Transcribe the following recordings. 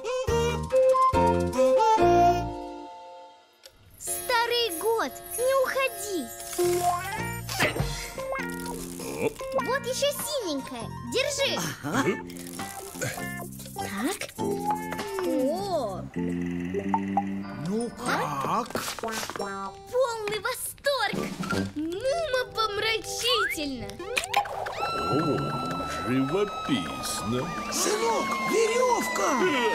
Старый год, не уходи. Вот еще синенькая. Держи. Ага. Так. О! Ну как? Полный восторг! Умопомрачительно! О, живописно. Сынок, веревка!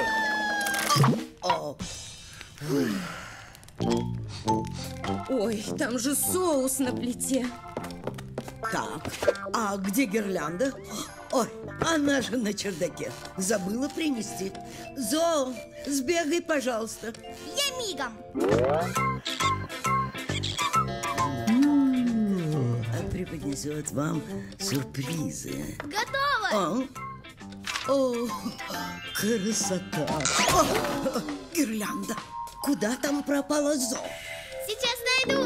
Ой, там же соус на плите. Так, а где гирлянда? Ой, она же на чердаке. Забыла принести. Зо, сбегай, пожалуйста. Я мигом! Преподнесет вам сюрпризы. Готово! О, красота! О, гирлянда! Куда там пропала Зо? Сейчас найду!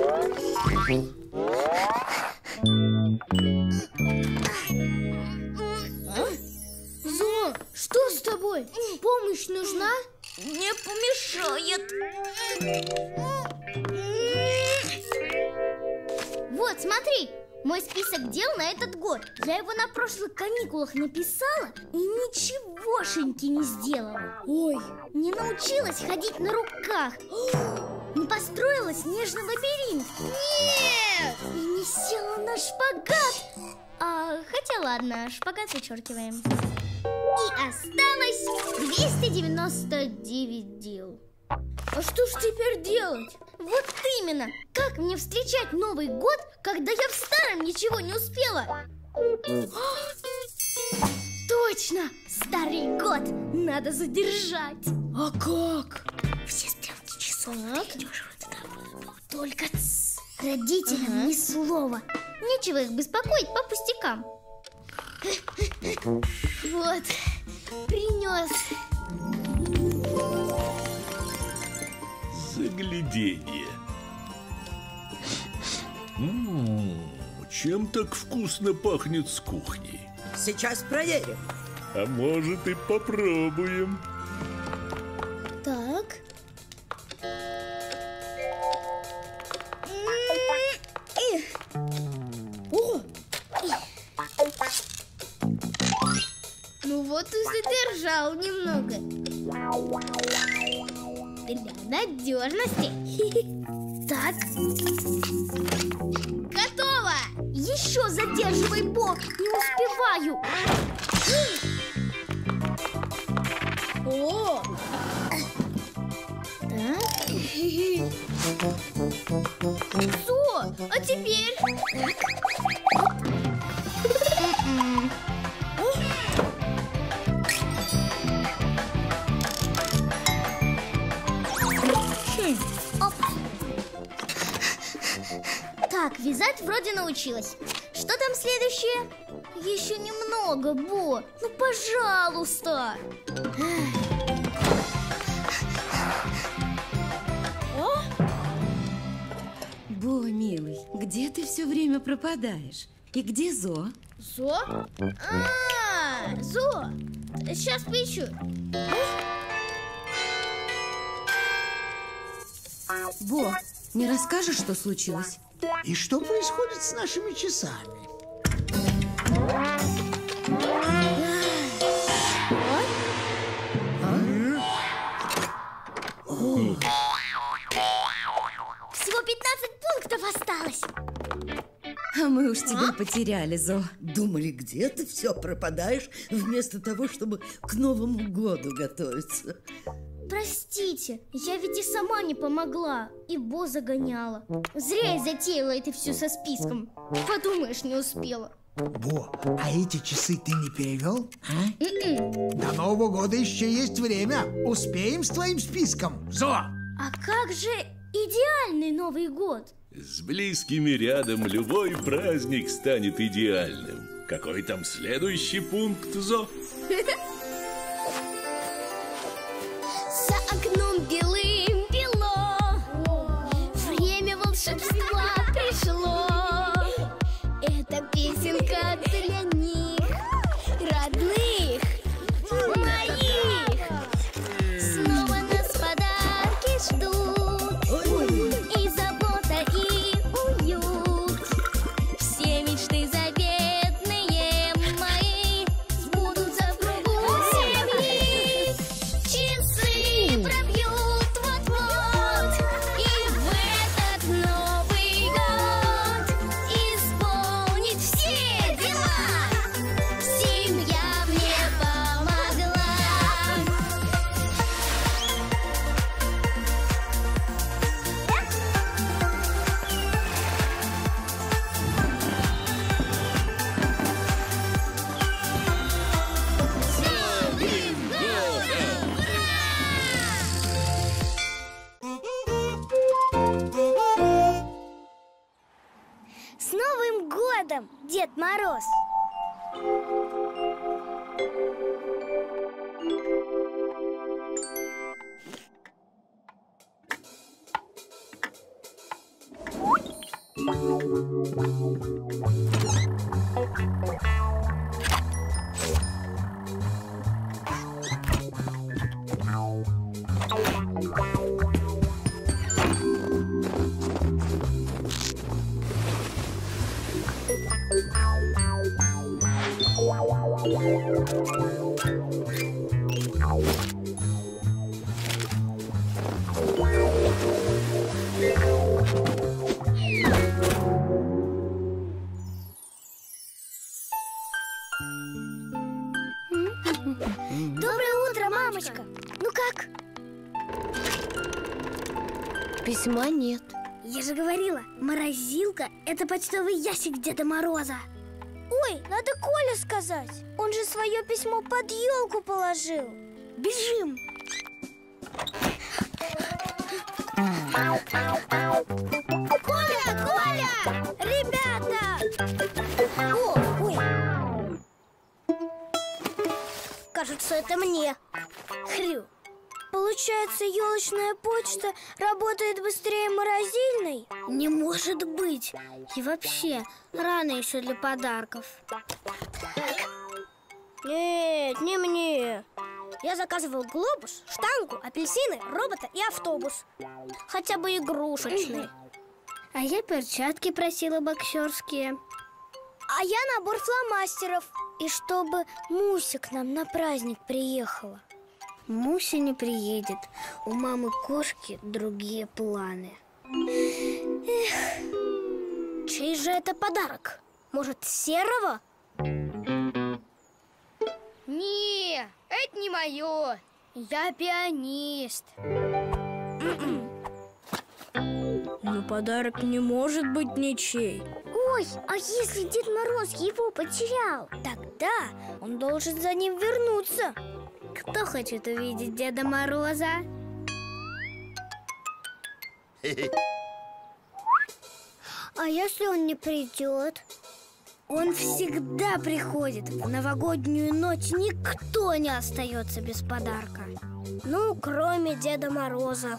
Зо, что с тобой? Помощь нужна? Не помешает. Вот, смотри, мой список дел на этот год. Я его на прошлых каникулах написала и ничегошеньки не сделала. Ой, не научилась ходить на руках. Не построила снежный лабиринт. Нет! И не села на шпагат. Хотя ладно, шпагат вычеркиваем. И осталось 299 дел. А что ж теперь делать? Вот именно! Как мне встречать Новый год, когда я в старом ничего не успела? Точно! Старый год надо задержать. А как? Все стрелки часов придерживаются. Только родителям ни слова. Нечего их беспокоить по пустякам. Вот, принес. Загляденье. Чем так вкусно пахнет с кухней? Сейчас проверим. А может и попробуем. Так. О! Ну вот и задержал немного. Для надежности. Так. Готово! Еще задерживай бок, не успеваю. О! Так. Что? А теперь? Оп. Так, вязать вроде научилась. Что там следующее? Еще немного, Бо. Ну, пожалуйста. Бо, милый, где ты все время пропадаешь? И где Зо? Зо? Зо. Сейчас поищу. Бо, не расскажешь, что случилось? И что происходит с нашими часами? Всего 15 пунктов осталось. А мы уж тебя потеряли, Зо. Думали, где ты все пропадаешь, вместо того, чтобы к Новому году готовиться. Простите, я ведь и сама не помогла, и Бо загоняла. Зря я затеяла это все со списком. Подумаешь, не успела. Бо, а эти часы ты не перевел? До Нового года еще есть время. Успеем с твоим списком, Зо? А как же идеальный Новый год? С близкими рядом любой праздник станет идеальным. Какой там следующий пункт, Зо? За окном белым-бело, время волшебства пришло. Это песенка для них, родных, моих. годом, Дед Мороз! Доброе утро, мамочка! Ну как? Письма нет. Я же говорила, морозилка – это почтовый ящик Деда Мороза. Ой, надо Коле сказать. Он же свое письмо под елку положил. Бежим! Коля! Коля! Ребята! Ой! Кажется, это мне. Хрю. Получается, елочная почта работает быстрее морозильной? Не может быть. И вообще, рано еще для подарков. Нет, не мне. Я заказывал глобус, штангу, апельсины, робота и автобус. Хотя бы игрушечный. А я перчатки просила боксерские. А я набор фломастеров. И чтобы Муся к нам на праздник приехала. Муся не приедет. У мамы кошки другие планы. Эх, чей же это подарок? Может, Серого? Не, это не мое. Я пианист. Но подарок не может быть ничей. Ой, а если Дед Мороз его потерял? Тогда он должен за ним вернуться. Кто хочет увидеть Деда Мороза? А если он не придет? Он всегда приходит. В новогоднюю ночь никто не остается без подарка. Ну, кроме Деда Мороза.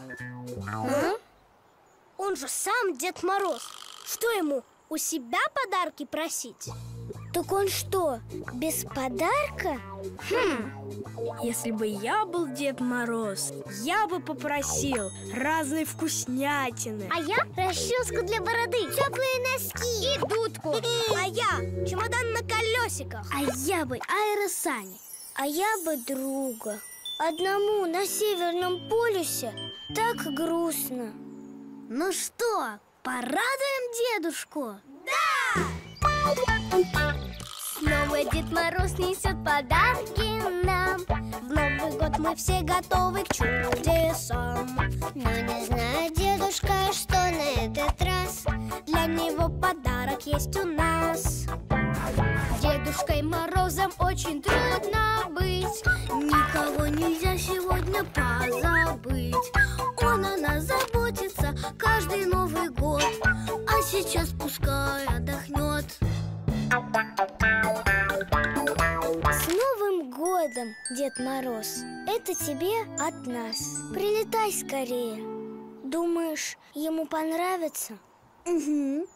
Он же сам Дед Мороз. Что ему, у себя подарки просить? Так он что, без подарка? Если бы я был Дед Мороз, я бы попросил разной вкуснятины. А я расческу для бороды, теплые носки и дудку. А я чемодан на колесиках. А я бы аэросани. А я бы друга. Одному на Северном полюсе так грустно. Ну что, порадуем дедушку? Да! Снова Дед Мороз несет подарки нам. В Новый год мы все готовы к чудесам. Но не знает дедушка, что на этот раз для него подарок есть у нас. Дедушкой Морозом очень трудно быть. Никого нельзя сегодня позабыть. Он о нас заботится каждый Новый год. А сейчас пускай отдохнет. С Новым годом, Дед Мороз! Это тебе от нас. Прилетай скорее. Думаешь, ему понравится? Угу.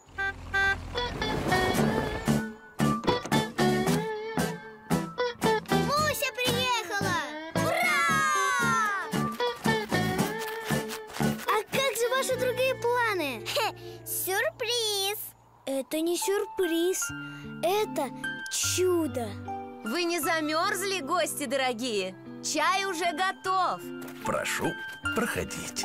Муся приехала! Ура! А как же ваши другие планы? Сюрприз! Это не сюрприз, это чудо. Вы не замерзли, гости дорогие? Чай уже готов. Прошу, проходите.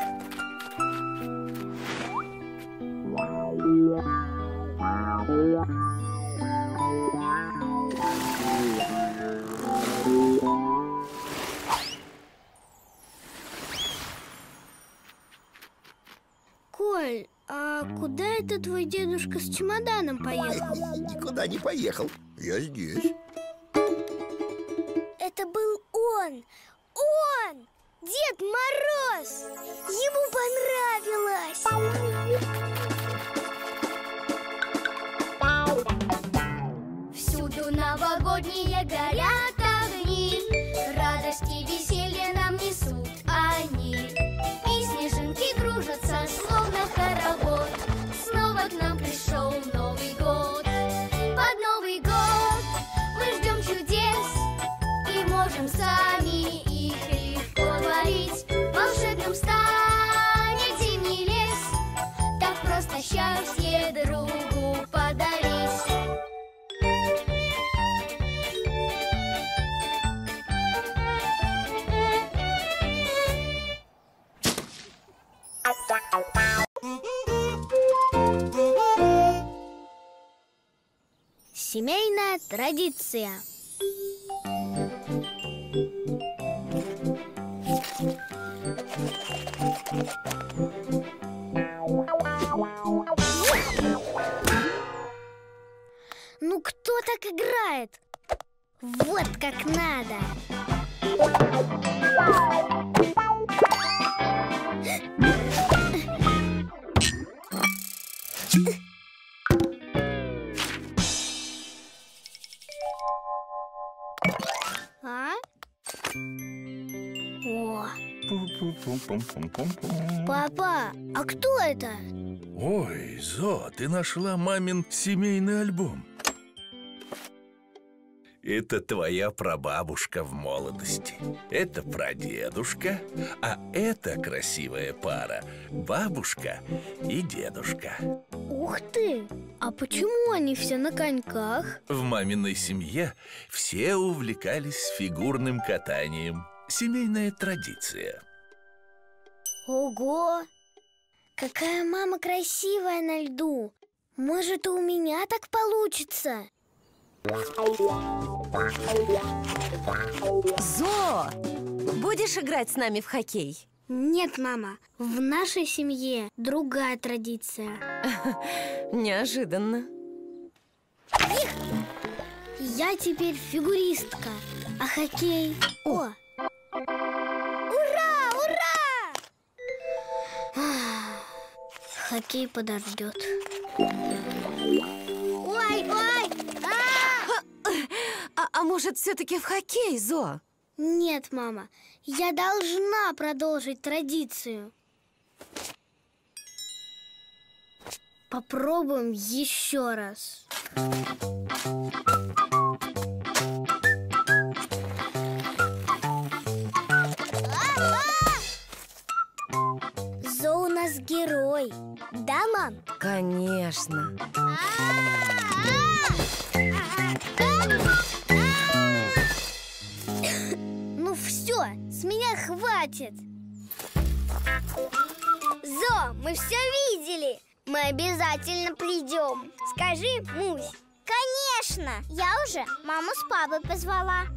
Коль, а куда это твой дедушка с чемоданом поехал? Никуда не поехал. Я здесь. Это был он! Он! Дед Мороз! Ему понравилось! Семейная традиция. Ну кто так играет? Вот как надо. А? О. Папа, а кто это? Ой, Зо, ты нашла мамин семейный альбом. Это твоя прабабушка в молодости. Это прадедушка, а это красивая пара – бабушка и дедушка. Ух ты! А почему они все на коньках? В маминой семье все увлекались фигурным катанием. Семейная традиция. Ого! Какая мама красивая на льду! Может, и у меня так получится? Зо, будешь играть с нами в хоккей? Нет, мама, в нашей семье другая традиция. Неожиданно. Я теперь фигуристка, а хоккей... О! Ура! Ура! Хоккей подождет. Ой! А может, все-таки в хоккей, Зо? Нет, мама, я должна продолжить традицию. Попробуем еще раз. Зо у нас герой. Да, мам? Конечно. Ну все, с меня хватит. Зо, мы все видели. Мы обязательно придем. Скажи, Мусь. Конечно, я уже маму с папой позвала.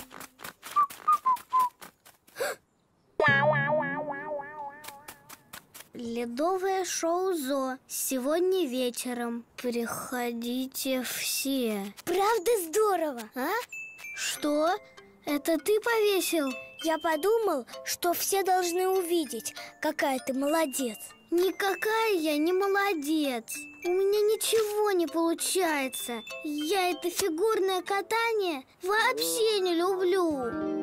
Ледовое шоу Зо сегодня вечером. Приходите все. Правда здорово, а? Что? Это ты повесил? Я подумал, что все должны увидеть, какая ты молодец. Никакая я не молодец. У меня ничего не получается. Я это фигурное катание вообще не люблю.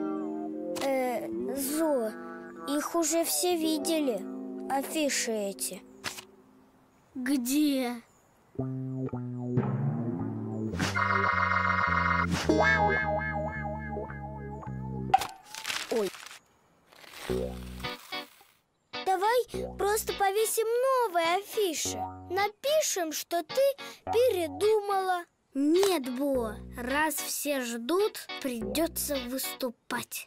Зо, их уже все видели. Афиши эти. Где? Ой. Давай просто повесим новые афиши. Напишем, что ты передумала. Нет, Бо, раз все ждут, придется выступать.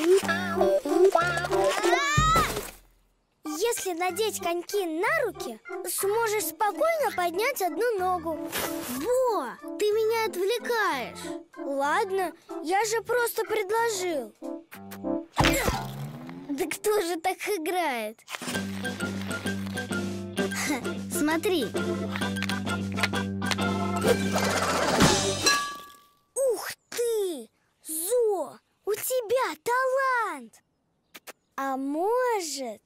Если надеть коньки на руки, сможешь спокойно поднять одну ногу. Бо, ты меня отвлекаешь. Ладно, я же просто предложил. Да кто же так играет? Смотри. Ух ты! Зо, у тебя талант! А может...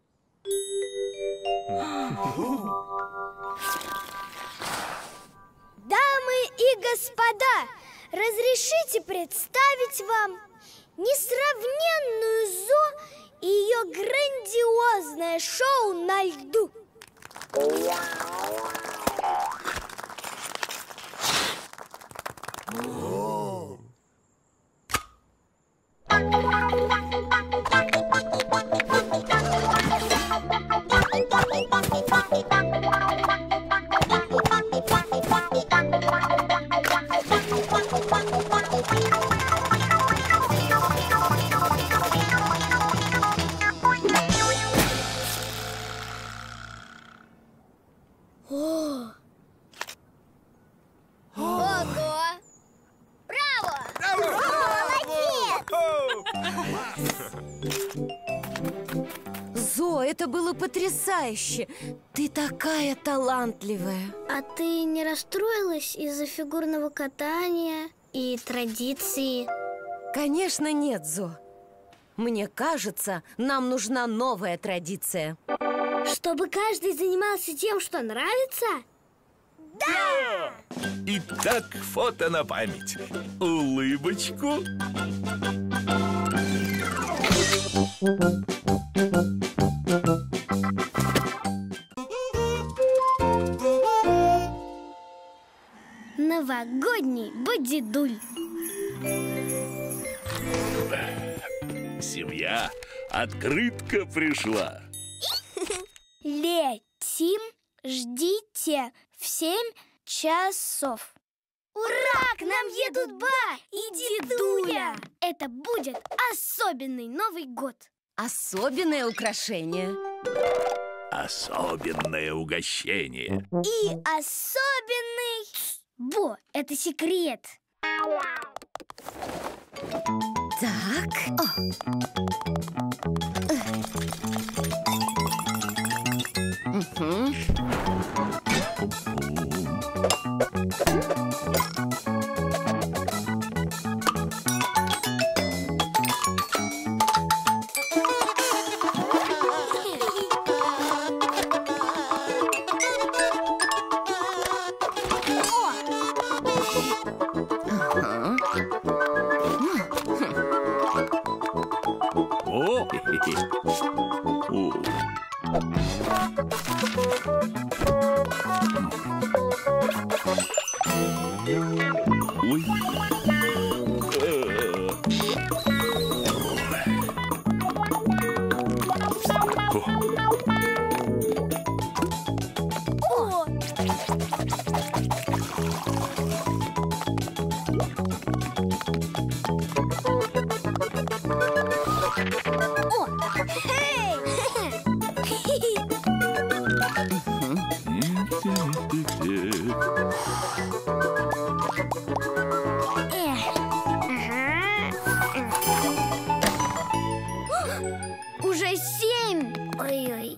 Дамы и господа, разрешите представить вам несравненную Зо и ее грандиозное шоу на льду. Зо, это было потрясающе. Ты такая талантливая. А ты не расстроилась из-за фигурного катания и традиции? Конечно, нет, Зо. Мне кажется, нам нужна новая традиция. Чтобы каждый занимался тем, что нравится? Да! Итак, фото на память. Улыбочку. Новогодний бодидуль. Семья, открытка пришла. Летим, ждите в 7 часов. Ура! К нам едут Ба и Дедуля! Это будет особенный Новый год. Особенное украшение. Особенное угощение. И особенный... Бо, это секрет. Так. О! О! Ой! О! Уже 7. Ой-ой.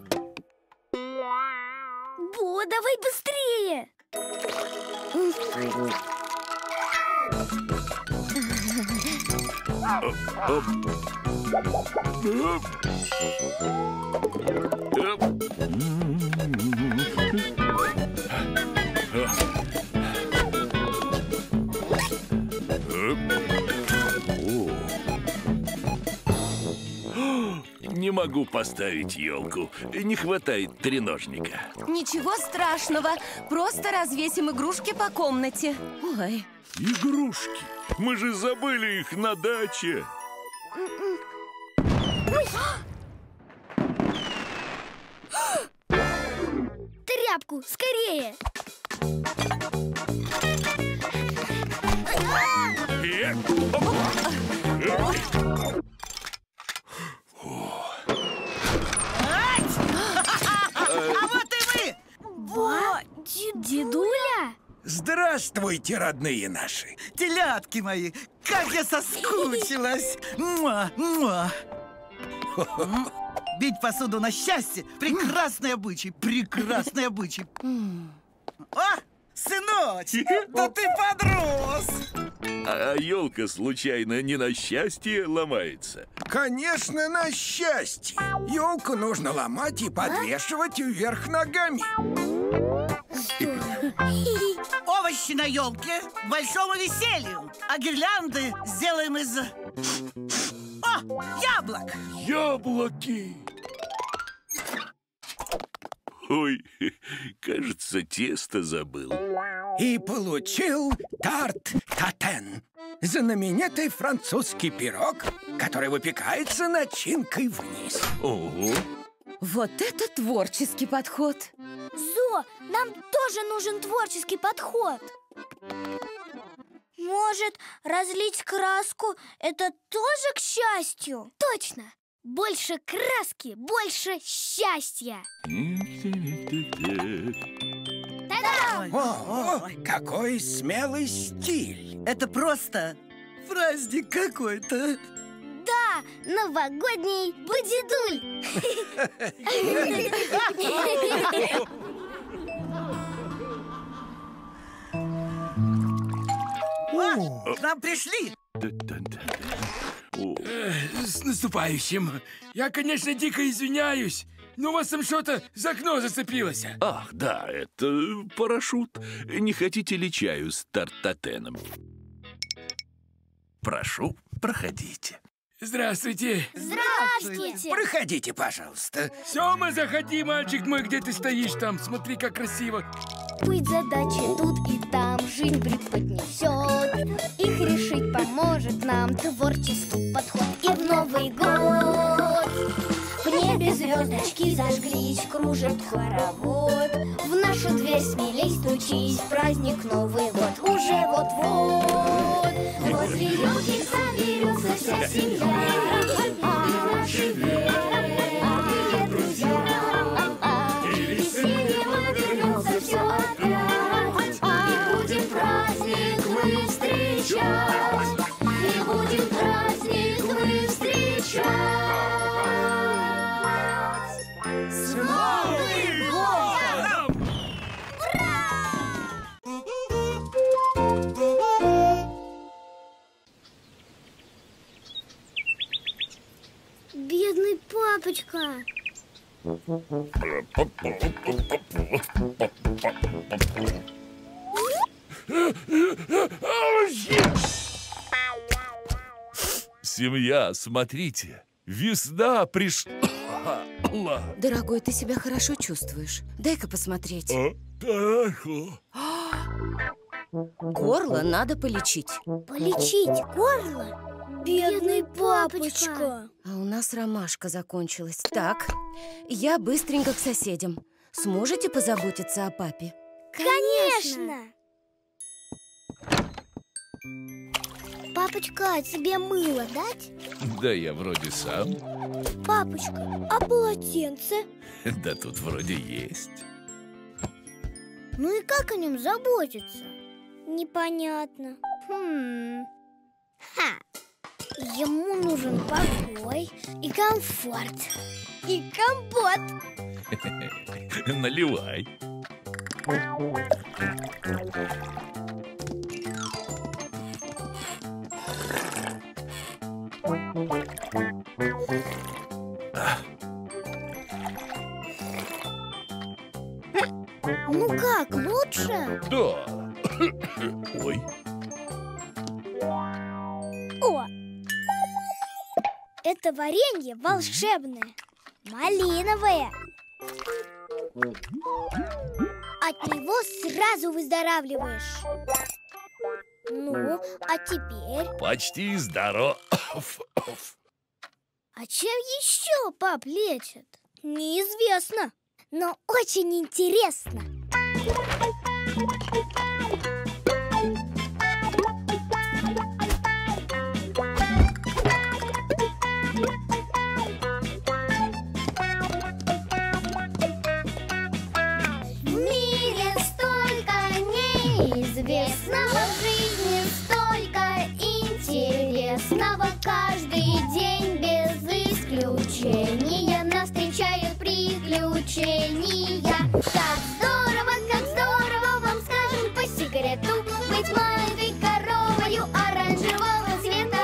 Бо, давай быстрее. Не могу поставить елку. Не хватает треножника. Ничего страшного. Просто развесим игрушки по комнате. Ой. Игрушки? Мы же забыли их на даче. Тряпку, скорее. А вот и вы! Ба, Дедуля? Здравствуйте, родные наши. Телятки мои, как я соскучилась! Муа, муа. Бить посуду на счастье — прекрасный обычай, прекрасный обычай. О, сыночек, да ты подрос! А елка случайно не на счастье ломается? Конечно, на счастье. Елку нужно ломать и подвешивать вверх ногами. Овощи на елке к большому веселью, а гирлянды сделаем из... О, яблок! Яблоки! Ой, кажется, тесто забыл. И получил тарт-татен. Знаменитый французский пирог, который выпекается начинкой вниз. Ого! Вот это творческий подход. Зо, нам тоже нужен творческий подход. Может, разлить краску – это тоже к счастью? Точно! Больше краски, больше счастья! Та-дам! О, какой смелый стиль! Это просто праздник какой-то. Да, Новогодний будидуль! О, к нам пришли! С наступающим! Я, конечно, дико извиняюсь, но у вас там что-то за окно зацепилось. Ах, да, это парашют. Не хотите ли чаю с тартатеном? Прошу, проходите. Здравствуйте. Здравствуйте! Проходите, пожалуйста. Сёма, заходи, мальчик мой, где ты стоишь там? Смотри, как красиво. Быть задачи тут и там жизнь преподнесет. Их решить поможет нам творческий подход. И в Новый год в небе звездочки зажглись, кружит хоровод. В нашу дверь смелей стучись, праздник Новый год уже вот-вот. Возле елки соберется вся семья, наши верные друзья. И веселье вернется все опять. И будем праздник мы встречать. И будем праздник мы встречать. С Новым годом! Бедный папочка. Семья, смотрите, весна пришла. Дорогой, ты себя хорошо чувствуешь. Дай-ка посмотреть. Хорошо. Горло надо полечить. Полечить горло? Бедный папочка. А у нас ромашка закончилась. Так, я быстренько к соседям. Сможете позаботиться о папе? Конечно! Папочка, тебе мыло дать? Да я вроде сам. Папочка, а полотенце? Да тут вроде есть. Ну и как о нем заботиться? Непонятно. Ему нужен покой и комфорт. И компот. Наливай. Ну как, лучше? Да. Ой. О! Это варенье волшебное, малиновое. От него сразу выздоравливаешь. Ну, а теперь? Почти здоров. А чем еще пап лечит? Неизвестно, но очень интересно. В мире столько неизвестного, в жизни столько интересного. Каждый день без исключения нас встречают приключения. Как здорово, вам скажем по секрету, быть маленькой коровою оранжевого цвета.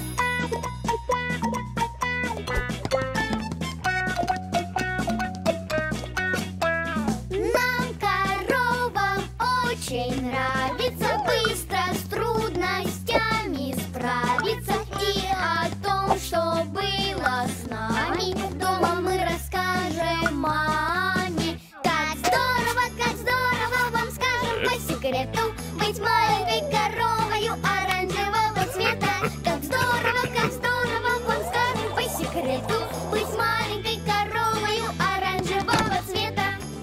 Нам, коровам, очень нравится быстро с трудностями справиться. И о том, что было с нами, дома мы расскажем маме. Как здорово, вам скажем по секрету, быть маленькой коровою оранжевого цвета. Как здорово, вам скажем по секрету, быть маленькой коровою оранжевого цвета.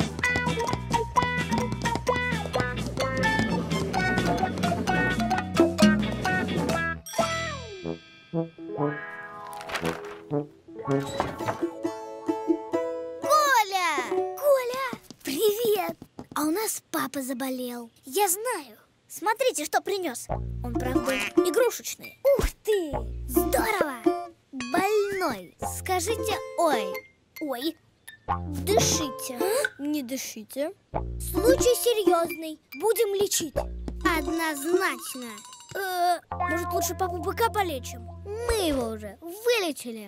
Коля, привет! А у нас папа заболел. Я знаю. Смотрите, что принес. Он, правда, игрушечный. Ух ты! Здорово! Скажите «ой». Ой. Дышите. Не дышите. Случай серьезный. Будем лечить. Однозначно. Может, лучше папу быка полечим? Мы его уже вылечили.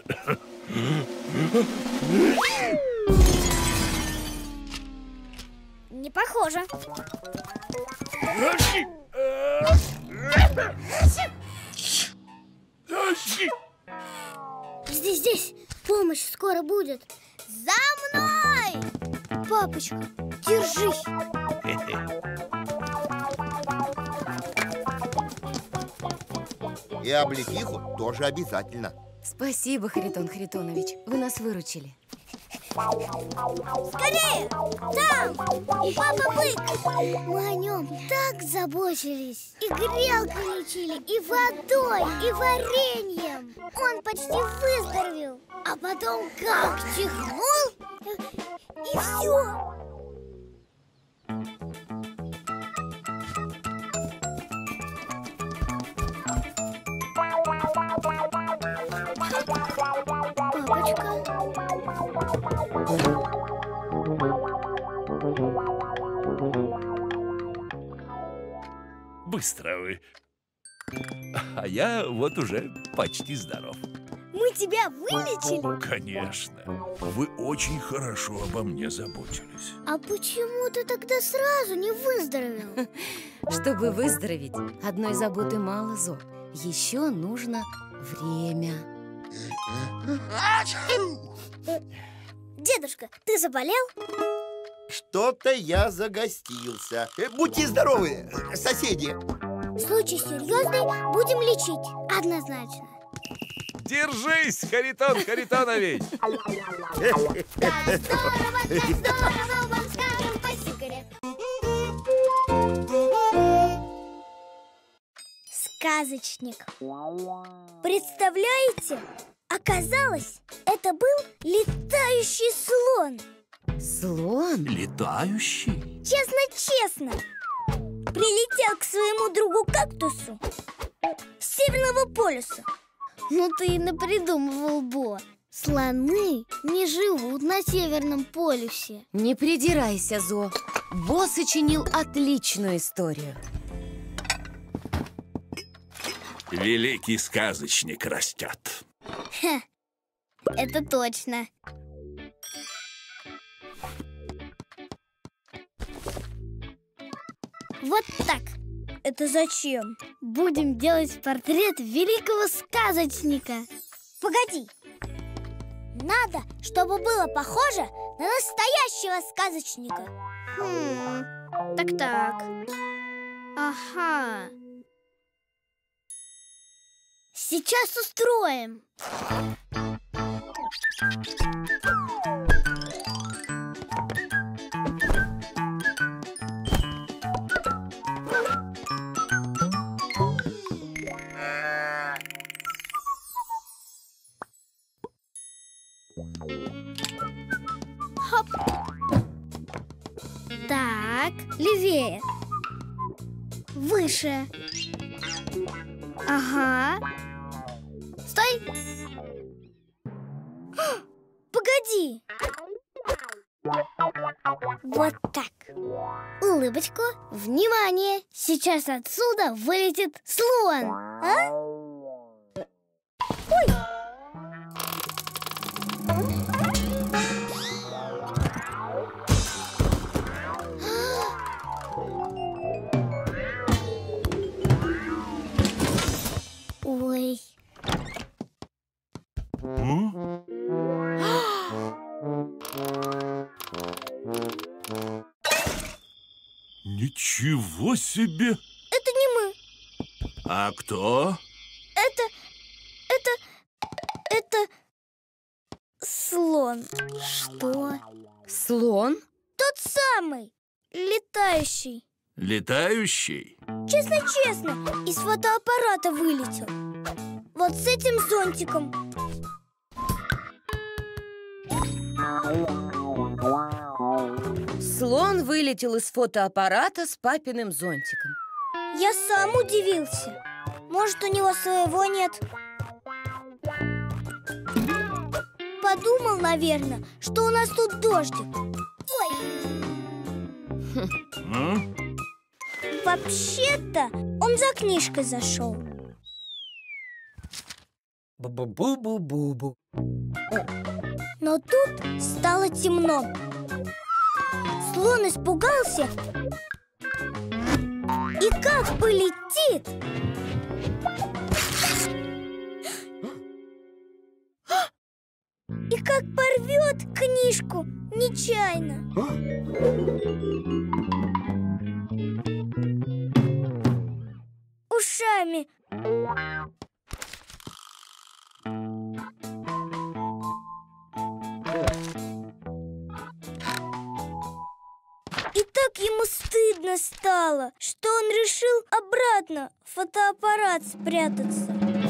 Не похоже. Здесь. Помощь скоро будет. За мной! Папочка, держись. И облепиху тоже обязательно. Спасибо, Харитон Харитонович. Вы нас выручили. Скорее! Там! Папа-бык! Мы о нем так заботились. И грелкой лечили, и водой, и вареньем. Он почти выздоровел. А потом как чихнул, и все. Быстро вы. А я вот уже почти здоров. Мы тебя вылечили? Конечно. Вы очень хорошо обо мне заботились. А почему ты тогда сразу не выздоровел? Чтобы выздороветь, одной заботы мало, Зо. Еще нужно время. Дедушка, ты заболел? Что-то я загостился. Будьте здоровы, соседи. Случай серьезный, будем лечить. Однозначно. Держись, Харитон Харитонович! Как здорово, вам скажем по секрету. Сказочник. Представляете? Оказалось, это был летающий слон. Слон? Летающий? Честно-честно. Прилетел к своему другу кактусу с Северного полюса. Ну ты и напридумывал, Бо. Слоны не живут на Северном полюсе. Не придирайся, Зо. Бо сочинил отличную историю. Великий сказочник растет. Ха, это точно. Вот так. Это зачем? Будем делать портрет великого сказочника. Погоди. Надо, чтобы было похоже на настоящего сказочника. Так-так. Ага. Сейчас устроим. Хоп. Так, левее. Выше. Ага. Стой. Погоди. Вот так. Улыбочку. Внимание. Сейчас отсюда вылетит слон. А? Ой. Ой. Ничего себе! Это не мы. А кто? Это слон. Что? Слон? Тот самый, летающий. Летающий? Честно-честно, из фотоаппарата вылетел. Вот с этим зонтиком. Слон вылетел из фотоаппарата с папиным зонтиком. Я сам удивился. Может, у него своего нет? подумал, наверное, что у нас тут дождик. Ой. Вообще-то он за книжкой зашел. Бу-бу-бу-бу-бу. Но тут стало темно. Слон испугался и как полетит! И как порвет книжку нечаянно. Ушами. И так ему стыдно стало, что он решил обратно в фотоаппарат спрятаться.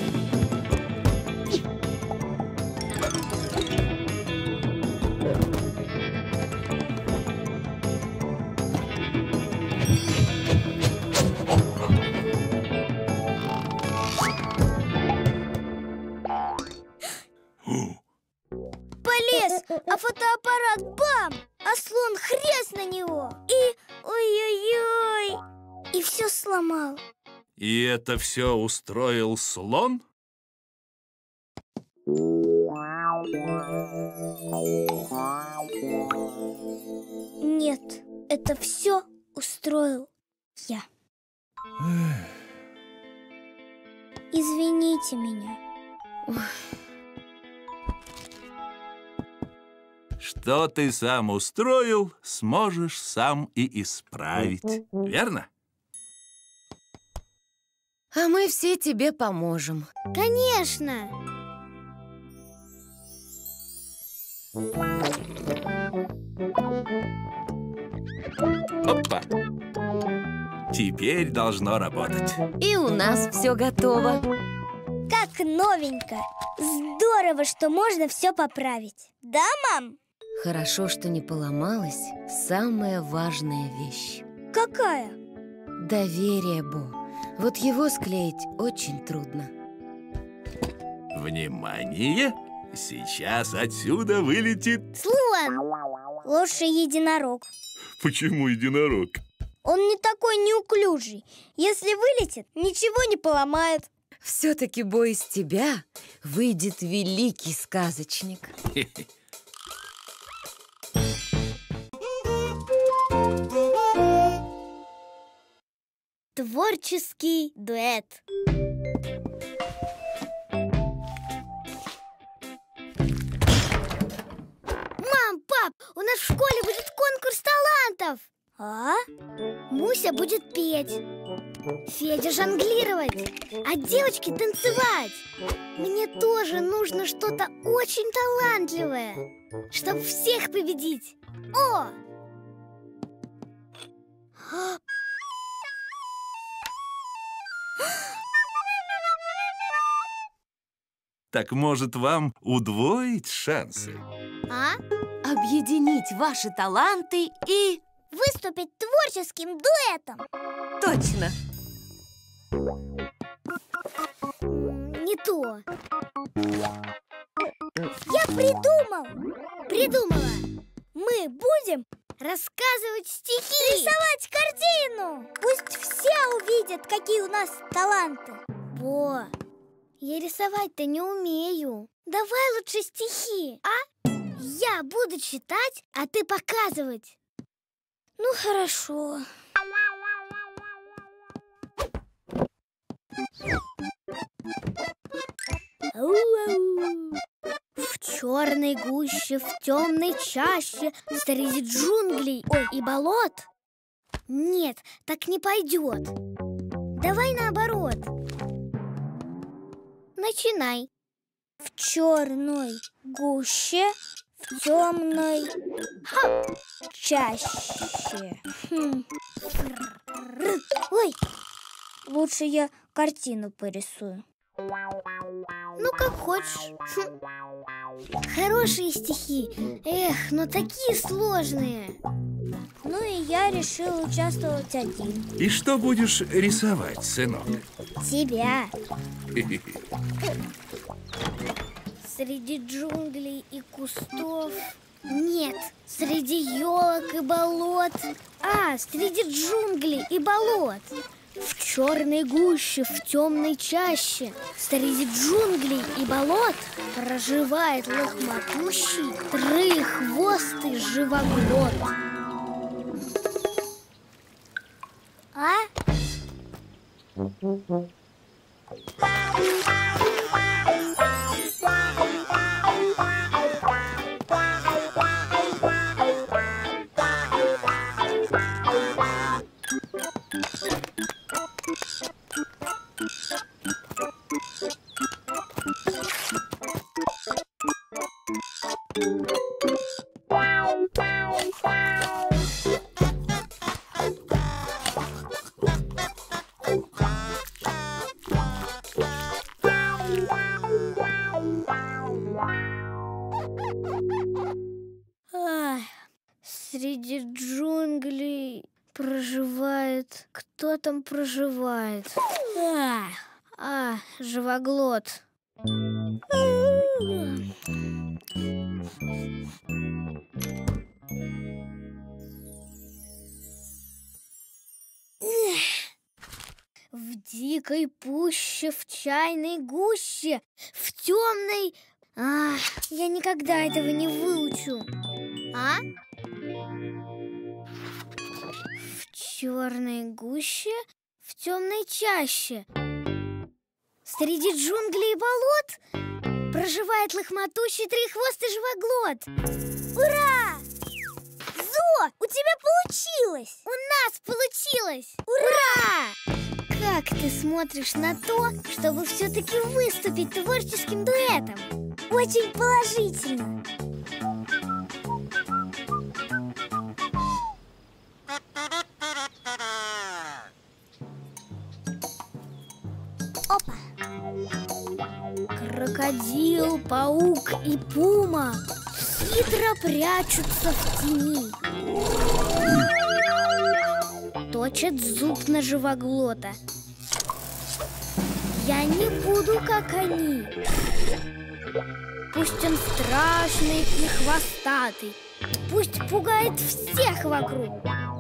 Полез, а фотоаппарат бам! А слон хрясь на него. И ой-ой-ой! И все сломал. И это все устроил слон? Нет, это все устроил я. Извините меня. Что ты сам устроил, сможешь сам и исправить. Верно? А мы все тебе поможем. Конечно. Опа! Теперь должно работать. И у нас все готово. Как новенько. Здорово, что можно все поправить. Да, мам? Хорошо, что не поломалась самая важная вещь. Какая? Доверие, Бо. Вот его склеить очень трудно. Внимание! Сейчас отсюда вылетит... Слон! Лучше единорог. Почему единорог? Он не такой неуклюжий. Если вылетит, ничего не поломает. Все-таки, Бо, из тебя выйдет великий сказочник. Творческий дуэт. Мам, пап, у нас в школе будет конкурс талантов. А? Муся будет петь, Федя жонглировать, а девочки танцевать. Мне тоже нужно что-то очень талантливое, чтобы всех победить. О! Так может вам удвоить шансы? А? Объединить ваши таланты и... Выступить творческим дуэтом. Точно. Не то. Я Придумала. Мы будем Рассказывать стихи. рисовать картину. Пусть все увидят, какие у нас таланты. Бо, я рисовать-то не умею. Давай лучше стихи, а? Я буду читать, а ты показывать. Ну, хорошо. В черной гуще, в темной чаще среди джунглей, и болот. Нет, так не пойдет. Давай наоборот. Начинай. В черной гуще, в темной чаще. Ой, лучше я картину порисую. Ну, как хочешь. Хорошие стихи. Эх, но такие сложные. Ну и я решил участвовать один. И что будешь рисовать, сынок? Тебя. Среди джунглей и кустов. Нет, среди елок и болот. Среди джунглей и болот. В черной гуще, в темной чаще, среди джунглей и болот проживает лохматущий, троехвостый живоглот. Среди джунглей проживает... Кто там проживает? Живоглот. В дикой пуще, в чайной гуще, в темной... я никогда этого не выучу. В черной гуще, в темной чаще, среди джунглей и болот проживает лохматущий треххвостый живоглот. Ура! Зо, у тебя получилось! У нас получилось! Ура! Как ты смотришь на то, чтобы все-таки выступить творческим дуэтом? Очень положительно. Опа! Крокодил, паук и пума хитро прячутся в тени. Точат зуб на живоглота. Я не буду, как они. Пусть он страшный и хвостатый, пусть пугает всех вокруг.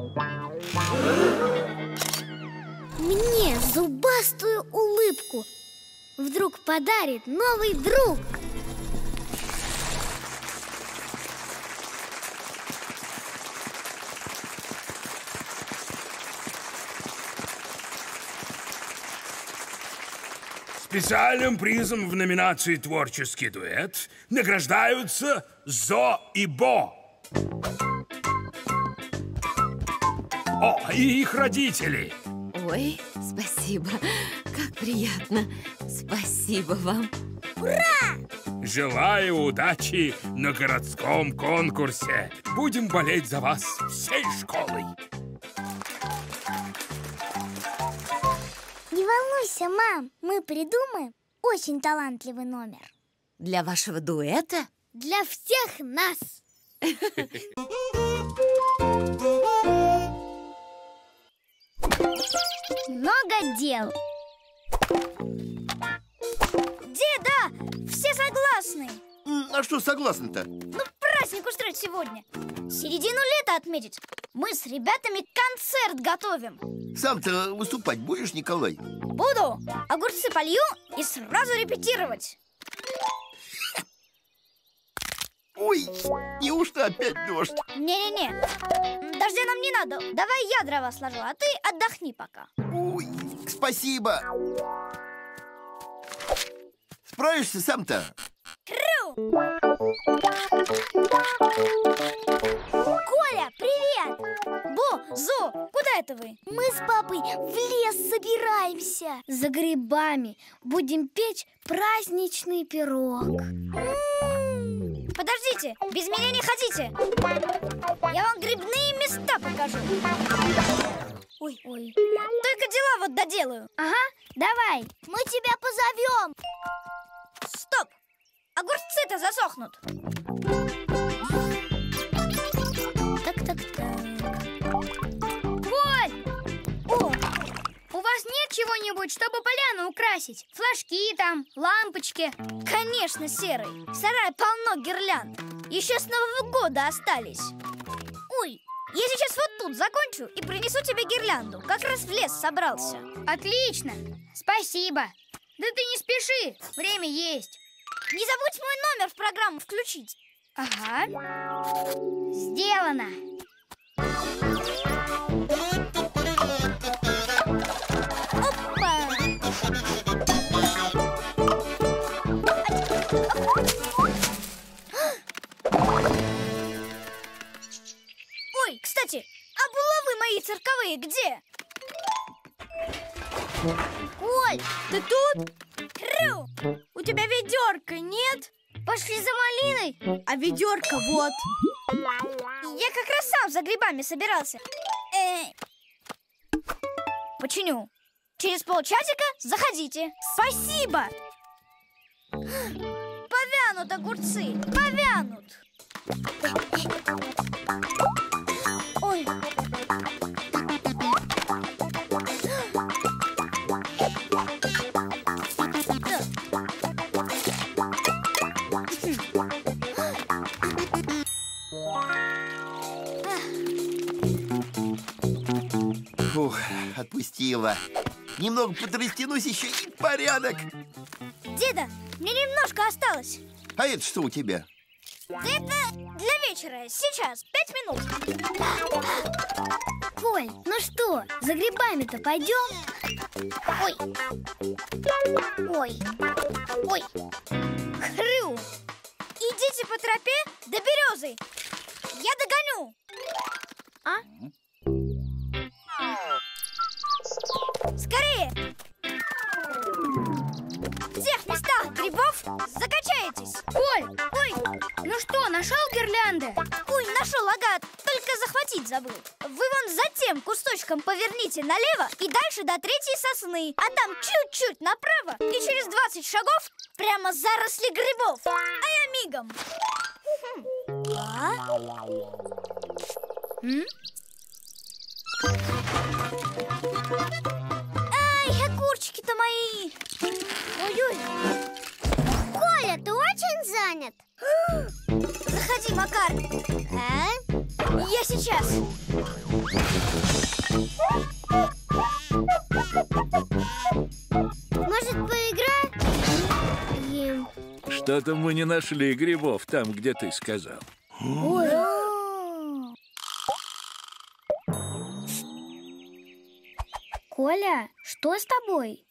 Мне зубастую улыбку вдруг подарит новый друг. Специальным призом в номинации «Творческий дуэт» награждаются Зо и Бо. И их родители. Ой, спасибо. Как приятно. Спасибо вам. Ура! Желаю удачи на городском конкурсе. Будем болеть за вас всей школой. Не волнуйся, мам, мы придумаем очень талантливый номер. Для вашего дуэта? Для всех нас. Много дел. Деда, все согласны. А что согласны-то? Праздник устроить сегодня. Середину лета отметить. Мы с ребятами концерт готовим. Сам-то выступать будешь, Николай? Буду. Огурцы полью и сразу репетировать. Ой, неужто опять дождь? Не-не-не, дождя нам не надо. Давай я дрова сложу, а ты отдохни пока. Ой, спасибо. Справишься сам-то? Коля, привет! Бо, Зо, куда это вы? Мы с папой в лес собираемся. За грибами будем печь праздничный пирог. Подождите, без меня не ходите. Я вам грибные места покажу. Ой, только дела вот доделаю. Ага, давай. Мы тебя позовем. Стоп! Огурцы-то засохнут. Так. Коль! О, у вас нет чего-нибудь, чтобы поляну украсить? украсить? Флажки там, лампочки. Конечно, Серый. В сарае полно гирлянд. Еще с Нового года остались. Ой, я сейчас вот тут закончу и принесу тебе гирлянду. Как раз в лес собрался. Отлично, спасибо. Да ты не спеши, время есть. Не забудь мой номер в программу включить. Ага, сделано. Опа! Ой, кстати, а булавы мои цирковые где? Коль, ты тут? Рю! У тебя ведерка нет? Пошли за малиной. А ведерко вот. Я как раз сам за грибами собирался. Починю. Через полчасика заходите. Спасибо. Повянут огурцы, повянут. Ой. Фух, отпустила. Немного подрастянусь еще и порядок. Деда, мне немножко осталось. А это что у тебя? Да это для вечера. Сейчас, 5 минут. Коль, ну что, за грибами-то пойдем? Ой. Ой. Ой. Хрю. Идите по тропе до березы. Я догоню. А? Скорее! В тех местах грибов закачаетесь. Коль, ой, ну что, нашел гирлянды? Ой, нашел, ага, только захватить забыл. Вы вон за тем кусточком поверните налево и дальше до 3-й сосны. А там чуть-чуть направо и через 20 шагов прямо заросли грибов. А я мигом. Ай, огурчики-то мои. Ой-ой. Коля, ты очень занят? Заходи, Макар. Я сейчас. Может, поиграем? Что-то мы не нашли грибов там, где ты сказал. Ой. Коля, что с тобой?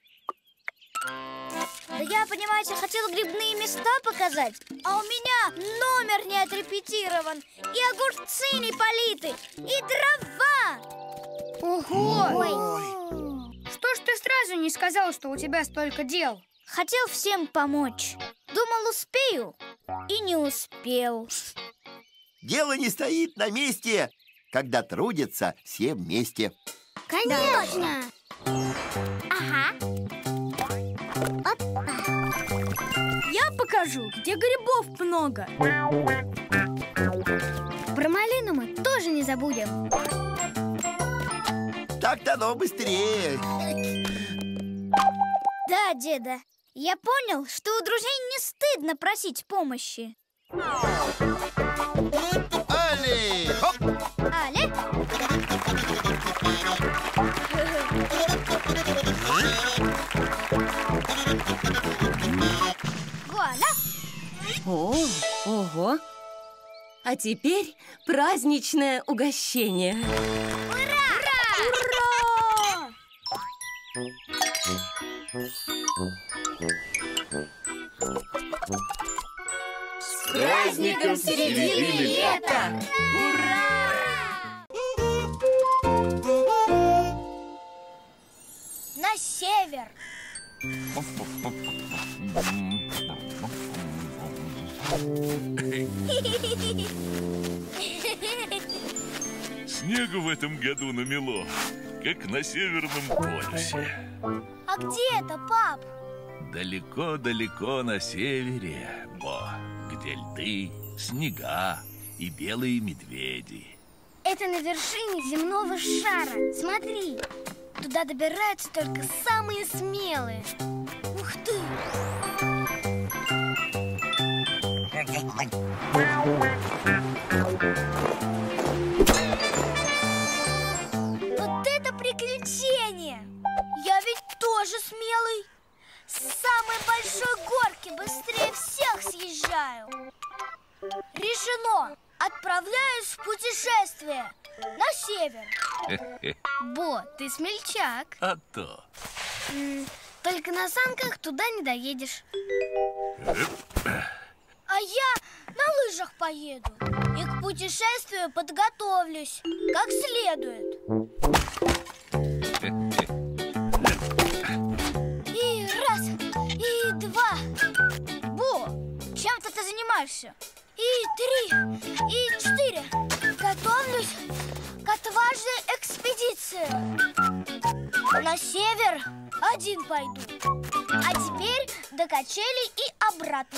Да я, понимаете, хотела грибные места показать, а у меня номер не отрепетирован, и огурцы не политы, и дрова. Ого! Ой. Что ж ты сразу не сказал, что у тебя столько дел? Хотел всем помочь. Думал, успею, и не успел. Дело не стоит на месте, когда трудятся все вместе. Конечно! Ага. Я покажу, где грибов много. Про малину мы тоже не забудем. Так-то оно быстрее. Да, деда, я понял, что у друзей не стыдно просить помощи. Али! Хоп! Али! Вуаля! О, ого! А теперь праздничное угощение. Ура! С праздником середины лета! На север! Снегу в этом году намело, как на Северном полюсе. А где это, пап? Далеко-далеко на севере, где льды, снега и белые медведи. Это на вершине земного шара. Смотри, туда добираются только самые смелые. Вот это приключение! Я ведь тоже смелый. С самой большой горки быстрее всех съезжаю. Решено! Отправляюсь в путешествие на север. Бо, ты смельчак. А то. Только на санках туда не доедешь. А я на лыжах поеду и к путешествию подготовлюсь как следует. И раз, и два. Бо, чем-то ты занимаешься? И три, и четыре. Готовлюсь к отважной экспедиции. На север один пойду. А теперь до качелей и обратно.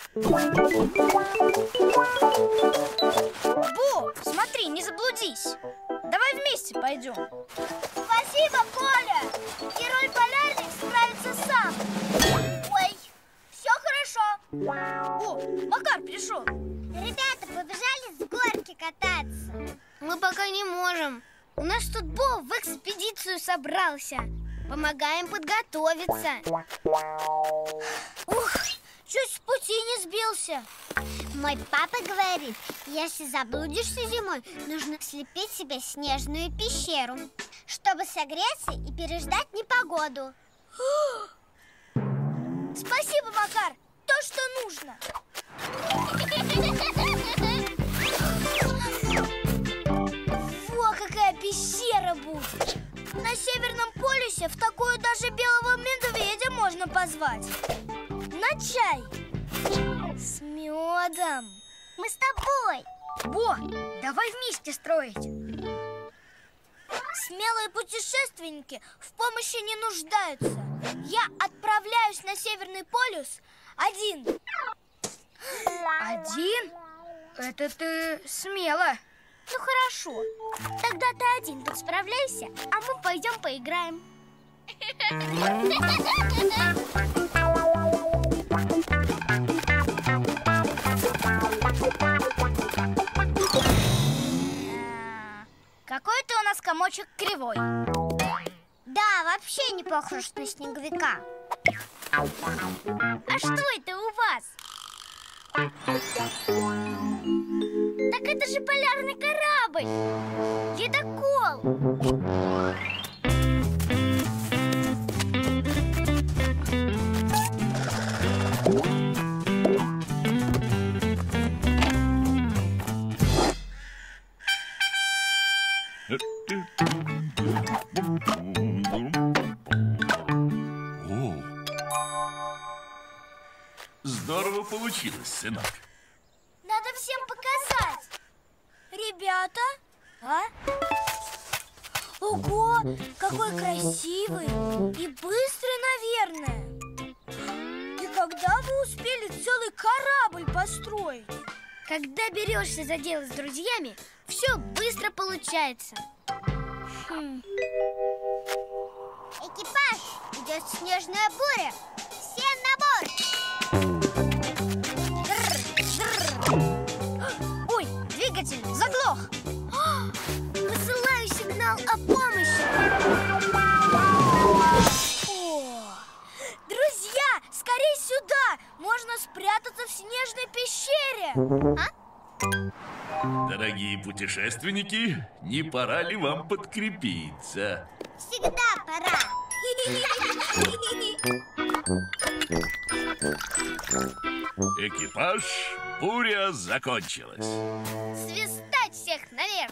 Бо, смотри, не заблудись. Давай вместе пойдем. Спасибо, Коля! Герой полярник справится сам. Ой, все хорошо. О, Макар пришел. Ребята, побежали с горки кататься. Мы пока не можем. У нас тут Бо в экспедицию собрался. Помогаем подготовиться. Ух, чуть с пути не сбился. Мой папа говорит, если заблудишься зимой, нужно слепить себе снежную пещеру, чтобы согреться и переждать непогоду. Спасибо, Макар, то, что нужно. Во какая пещера будет. На Северном полюсе в такую даже белого медведя можно позвать. На чай с медом. Мы с тобой. Бо, давай вместе строить. Смелые путешественники в помощи не нуждаются. Я отправляюсь на Северный полюс один. Один? Это ты смело. Ну хорошо, тогда ты один тут справляйся, а мы пойдем поиграем. Какой ты у нас комочек кривой. Да, вообще не похож на снеговика. А что это у вас? Так это же полярный корабль! Ледокол! Здорово получилось, сынок. Надо всем показать. Ребята, Ого, какой красивый и быстрый, наверное. И когда вы успели целый корабль построить? Когда берешься за дело с друзьями, все быстро получается. Экипаж, идет снежная буря. Все на борт. Ой, двигатель заглох. Посылаю сигнал о помощи. О, друзья, скорей сюда! Можно спрятаться в снежной пещере. Дорогие путешественники, не пора ли вам подкрепиться? Всегда пора. Экипаж, буря закончилась. Свистать всех наверх.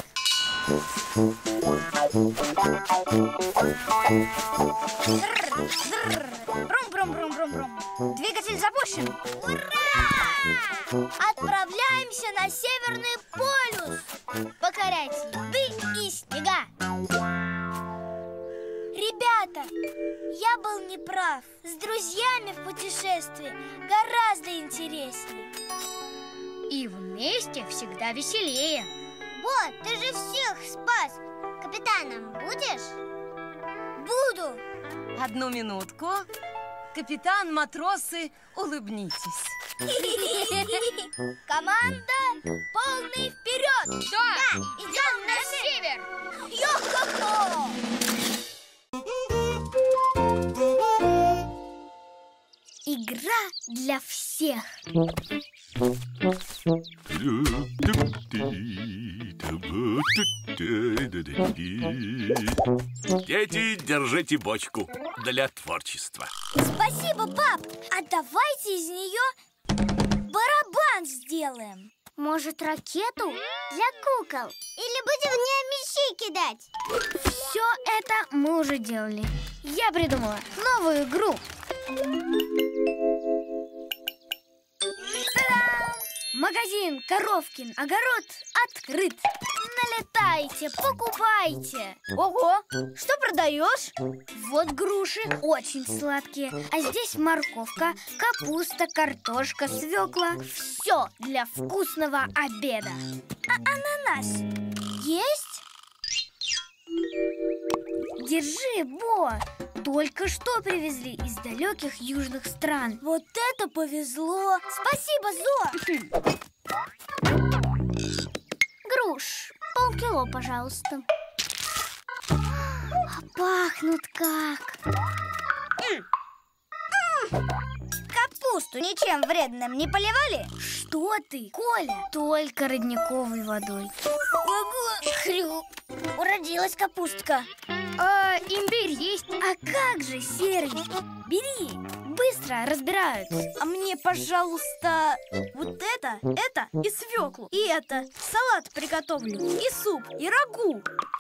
Брум-брум-брум-брум-брум. Двигатель запущен. Ура! Отправляемся на Северный полюс Покорять льды и снега. Ребята, я был неправ. С друзьями в путешествии гораздо интереснее. И вместе всегда веселее. Бо, ты же всех спас. Капитаном будешь? Буду. Одну минутку. Капитан, матросы, улыбнитесь. Команда, полный вперед! Да, идем на север! Йо-хо-хо! Игра для всех. Дети, держите бочку для творчества. Спасибо, пап! А давайте из нее барабан сделаем. Может, ракету? Для кукол. Или будем в нее мячи кидать? Все это мы уже делали. Я придумала новую игру. Та-дам! Магазин Коровкин огород открыт. Налетайте, покупайте. Ого, что продаешь? Вот груши, очень сладкие. А здесь морковка, капуста, картошка, свекла. Все для вкусного обеда. А ананас есть? Держи, Бо. Только что привезли из далеких южных стран. Вот это повезло! Спасибо, Зо! Груш, полкило, пожалуйста. А пахнут как. Капусту ничем вредным не поливали? Что ты, Коля? Только родниковой водой. Ого, хрю! Уродилась капустка. А имбирь есть? А как же, Серый? Бери, быстро разбирают. А мне, пожалуйста, вот это и свеклу, и это. Салат приготовлю, и суп, и рагу.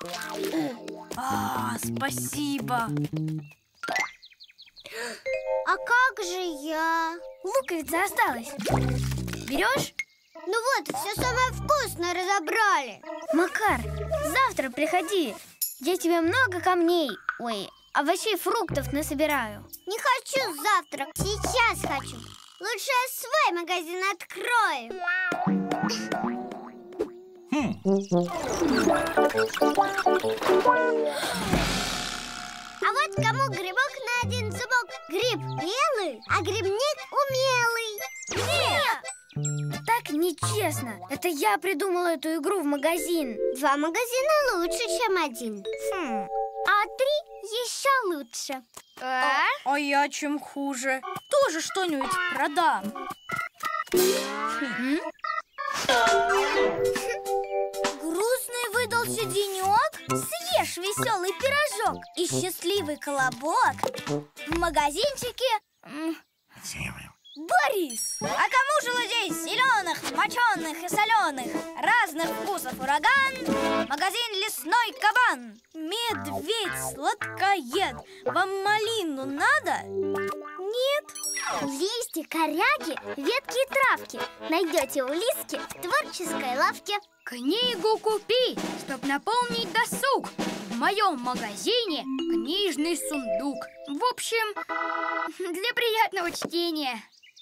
Спасибо. А как же я? Луковица осталась. Берешь? Ну вот, все самое вкусное разобрали. Макар, завтра приходи. Я тебе много камней, овощей, фруктов насобираю. Не хочу завтра, сейчас хочу. Лучше я свой магазин открою. А вот кому грибок на один зубок. Гриб белый, а грибник умелый. Нет! Так нечестно. Это я придумала эту игру в магазин. 2 магазина лучше, чем 1. А 3 еще лучше. А я чем хуже? Тоже что-нибудь продам. Грустный выдался денек. Съешь веселый пирожок и счастливый колобок в магазинчике Борис. А кому желудей зеленых, моченых и соленых, разных вкусов ураган, магазин «Лесной кабан». Медведь сладкоед, вам малину надо? Нет? Листья, коряги, ветки и травки найдете у Лиски в творческой лавке. Книгу купи, чтоб наполнить досуг. В моем магазине книжный сундук. В общем, для приятного чтения.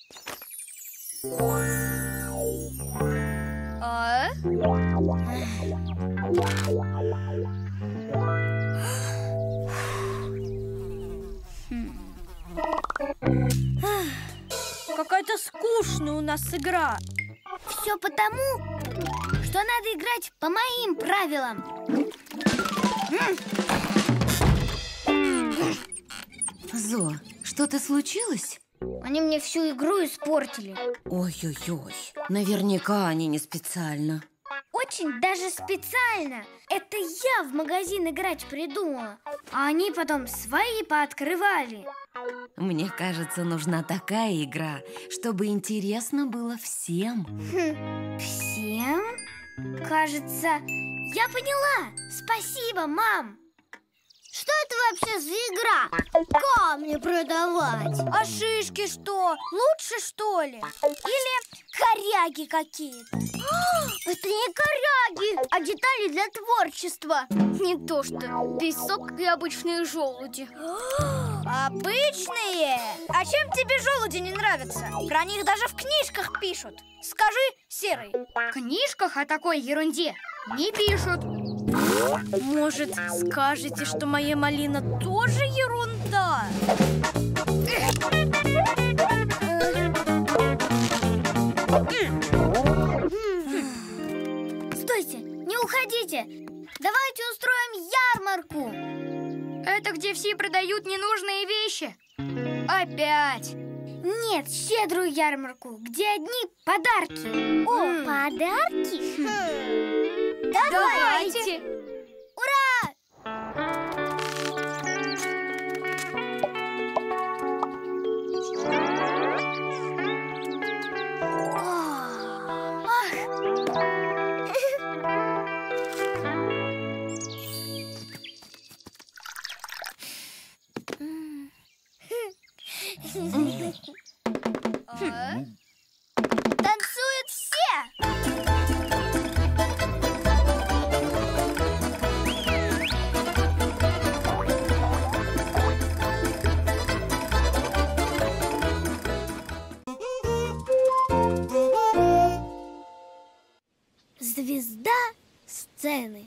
Какая-то скучная у нас игра. Все потому, что надо играть по моим правилам. Зо, что-то случилось? Они мне всю игру испортили. Ой-ой-ой, наверняка они не специально. Очень даже специально. Это я в магазин играть придумала. А они потом свои пооткрывали. Мне кажется, нужна такая игра, чтобы интересно было всем. Всем? Кажется, я поняла. Спасибо, мам. Что это вообще за игра? Камни продавать. А шишки что? Лучше, что ли? Или коряги какие-то? Это не коряги, а детали для творчества. Не то что песок и обычные желуди. Обычные? А чем тебе желуди не нравятся? Про них даже в книжках пишут. Скажи, Серый. В книжках о такой ерунде не пишут. Может, скажете, что моя малина тоже ерунда? Стойте, не уходите. Давайте устроим ярмарку. Это где все продают ненужные вещи? Опять? Нет, щедрую ярмарку, где одни подарки. О, подарки? Давайте! Ура! Танцуют все! Звезда сцены.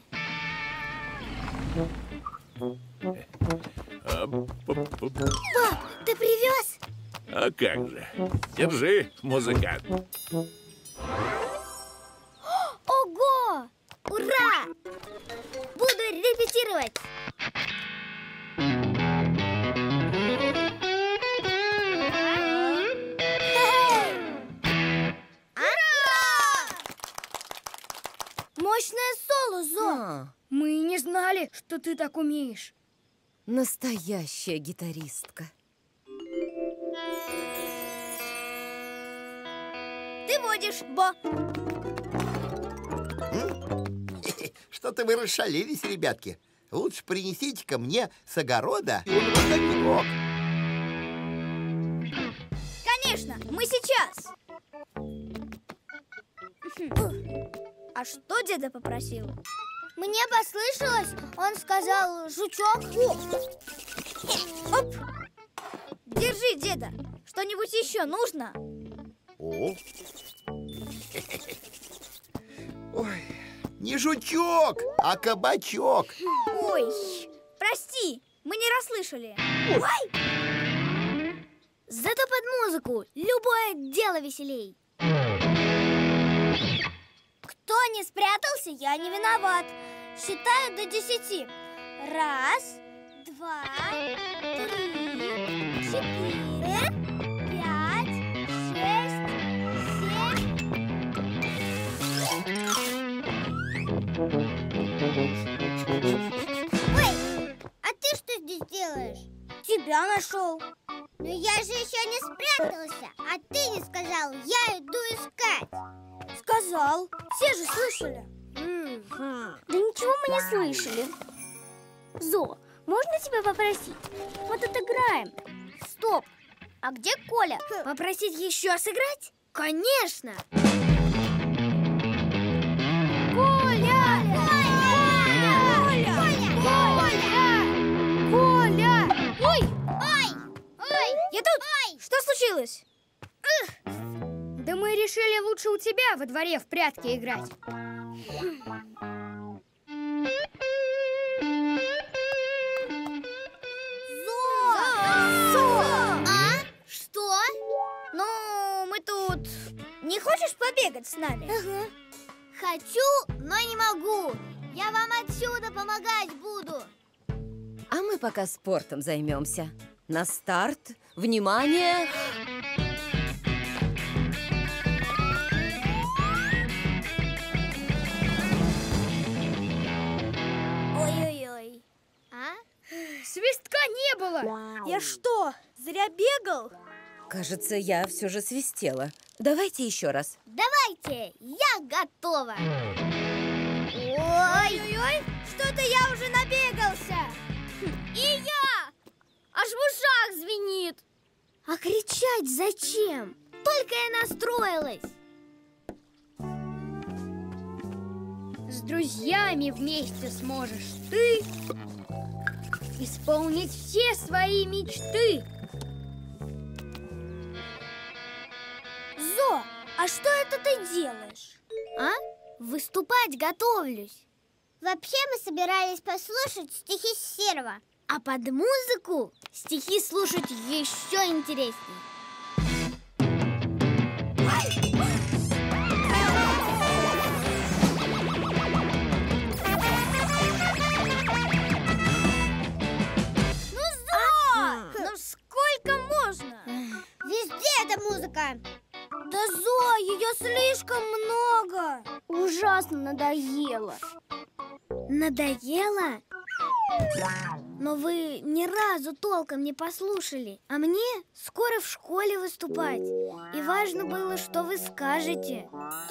Пап, ты привез? А как же? Держи, музыкант. Ого! Ура! Буду репетировать. Мощное соло, Зо. Мы и не знали, что ты так умеешь. Настоящая гитаристка. Ты водишь, Бо. Что-то вы расшалились, ребятки. Лучше принесите-ка мне с огорода коньяк. Конечно, мы сейчас. А что деда попросил? Мне послышалось, он сказал жучок. Оп! Держи, деда. Что-нибудь еще нужно? О. Ой, не жучок, а кабачок. Ой, прости, мы не расслышали. Ой! Зато под музыку любое дело веселей. Кто не спрятался, я не виноват. Считаю до 10. 1, 2, 3, 4, 5, 6, 7. Ой, а ты что здесь делаешь? Тебя нашел. Но я же еще не спрятался, а ты не сказал, я иду искать. Сказал, все же слышали. Да ничего мы не слышали. Зо, можно тебя попросить? Мы тут играем. Стоп, а где Коля? Попросить еще сыграть? Конечно. Коля! Коля! Ой! Ой! Я тут! Что случилось? Да мы решили лучше у тебя во дворе в прятки играть. А? Что? Ну, мы тут... Не хочешь побегать с нами? Ага. Хочу, но не могу. Я вам отсюда помогать буду. А мы пока спортом займемся. На старт. Внимание! Ой-ой-ой. А? Свистка не было. Я что, зря бегал? Кажется, я все же свистела. Давайте еще раз. Давайте, я готова. Ой-ой-ой, что-то я уже набегался. И я! Аж в ушах звенит. А кричать зачем? Только я настроилась. С друзьями вместе сможешь ты исполнить все свои мечты. Зо, а что это ты делаешь? А? Выступать готовлюсь. Вообще мы собирались послушать стихи Серова. А под музыку стихи слушать еще интереснее. Ну сколько можно? Везде эта музыка. Да, Зо, ее слишком много. Ужасно надоело. Надоело? Но вы ни разу толком не послушали. А мне скоро в школе выступать. И важно было, что вы скажете.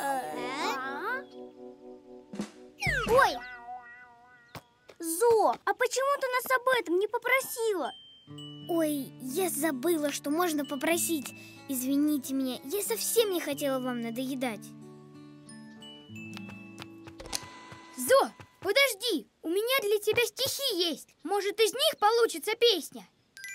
Ой! Зо, а почему ты нас об этом не попросила? Ой, я забыла, что можно попросить. Извините меня, я совсем не хотела вам надоедать. Зо, подожди, у меня для тебя стихи есть. Может, из них получится песня?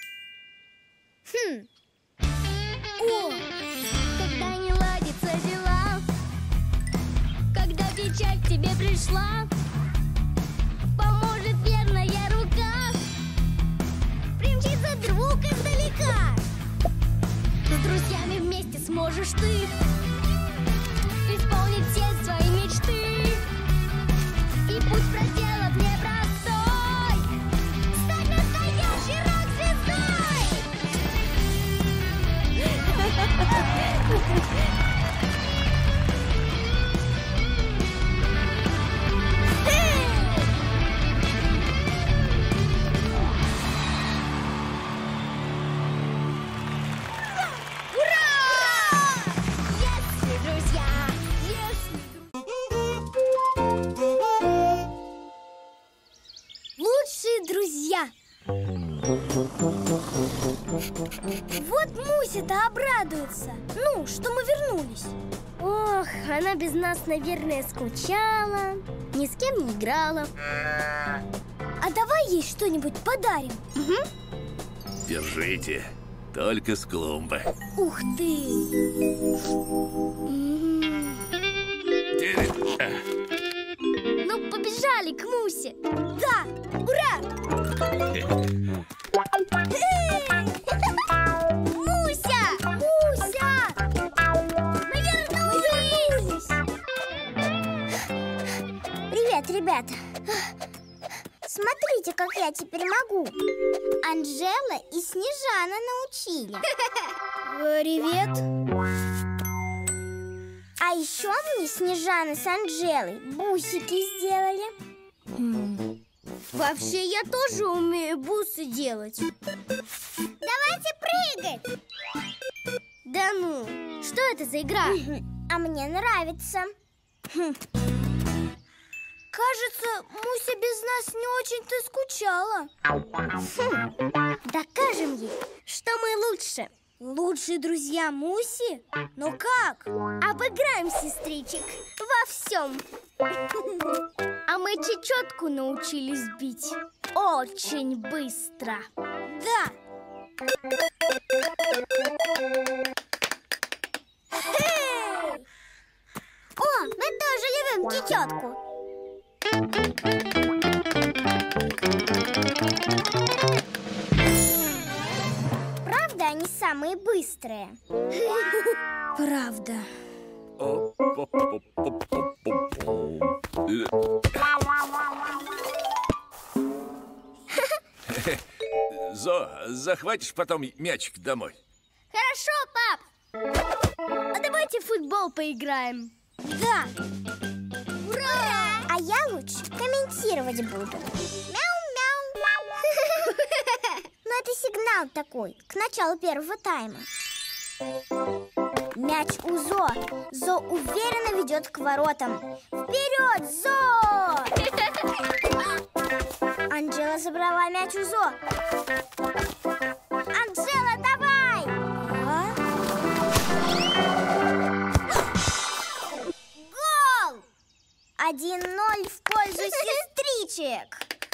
О! Когда не ладятся дела, когда печаль к тебе пришла, поможет верная рука, примчится друг издалека. С друзьями вместе сможешь ты исполнить все свои мечты. И путь проделать непростой, стать настоящей рок-звездой. Лучшие друзья. Вот Муся-то обрадуется. Ну, что мы вернулись. Ох, она без нас, наверное, скучала, ни с кем не играла. А давай ей что-нибудь подарим. Держите, только с клумбы. Ух ты! Ну, побежали к Мусе. Да! Ура! Муся! Муся! Мы вернулись! Привет, ребята. Смотрите, как я теперь могу. Анжела и Снежана научили. Привет. А еще мне Снежана с Анжелой бусики сделали. Вообще, я тоже умею бусы делать. Давайте прыгать. Да ну, что это за игра? А мне нравится. Кажется, Муся без нас не очень-то скучала. Докажем ей, что мы лучше. Лучшие друзья Муси? Но как? Обыграем сестричек во всем. А мы чечетку научились бить очень быстро. Да. О, мы тоже любим чечетку. Правда, они самые быстрые? Правда. Зо, захватишь потом мячик домой? Хорошо, пап. А давайте в футбол поиграем. Да. Ура! А я лучше комментировать буду. Мяу-мяу. Ну, это сигнал такой, к началу первого тайма. Мяч у Зо. Зо уверенно ведет к воротам. Вперед, Зо! Анжела забрала мяч у Зо. Анжела, давай! Гол! 1-0 в пользу сестричек.